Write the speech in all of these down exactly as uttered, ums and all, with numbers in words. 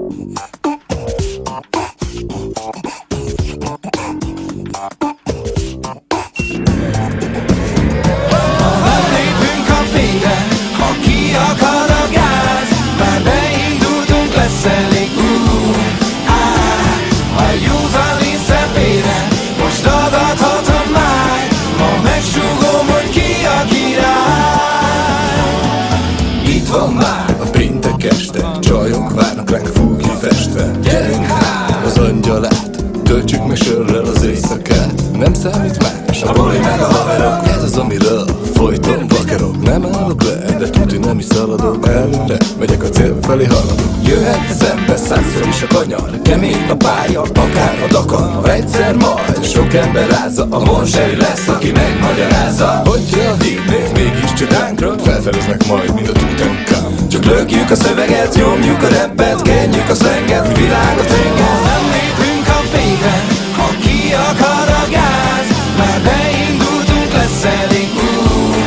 Van már a péntek este, csajok várnak ránk fúki festve. Gyerünk hát az angyalát, töltsük meg sörrel az éjszakát. Nem számít más, a boli meg a haverok. Ez az, amiről folyton vakarok. Nem állok le, de tuti nem is szaladok. Előre megyek a cél felé haladok. Jöhet az ember százszor is a kanyar. Kemény a pálya, akár a Dakar. Ha egyszer majd sok ember rázza, a Monzseri lesz, aki megmagyarázza. Hogyha hinnék mégis csodánkra, felfedeznek majd, mint a Tutankamon. Csak lökjük a szöveget, nyomjuk a rappet, kenjük a szlenget, világot enged. Nem lépünk a fékre, ha ki akar a gáz. Már beindultunk, lesz elég út.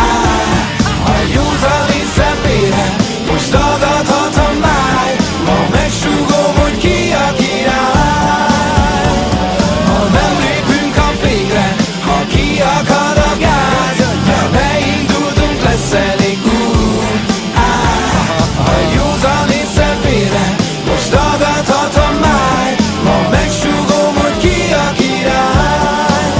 A józan észre félre, most dagadhat a máj. Ma megsúgom, hogy ki a király. Ha nem lépünk a fékre, ha ki akar a gáz. Már beindultunk, lesz elég út. A józan észre félre, most dagadhat a máj. Ma megsúgom, hogy ki a király.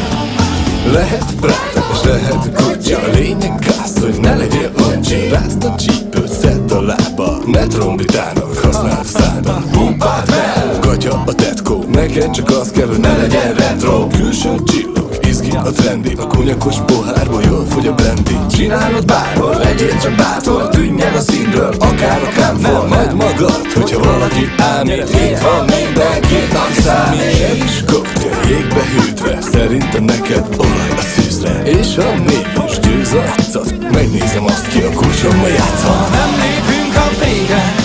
Lehet Prada és lehet Gucci, a lényeg az, hogy ne legyél uncsi. Rázd a csípőt, szedd a lába, ne trombitának használd szádat. Pumpáld fel, gatya a tetkó, neked csak az kell, hogy ne legyen retro. Külső csillog, izgi a trendi, a konyakos pohárból jól fogy a brandy. Csinálod bárhol, legyél csak bátor, tűnj el a színről, akár a kámfor. Majd magad, hogyha valaki ámít, itt van mindenki, aki számít. És koktél jégbe hűtve, szerintem neked olaj a szűzre. És ha mégis győz a harcot, megnézem azt, ki a kulcsommal játszol. Nem lépünk a végre,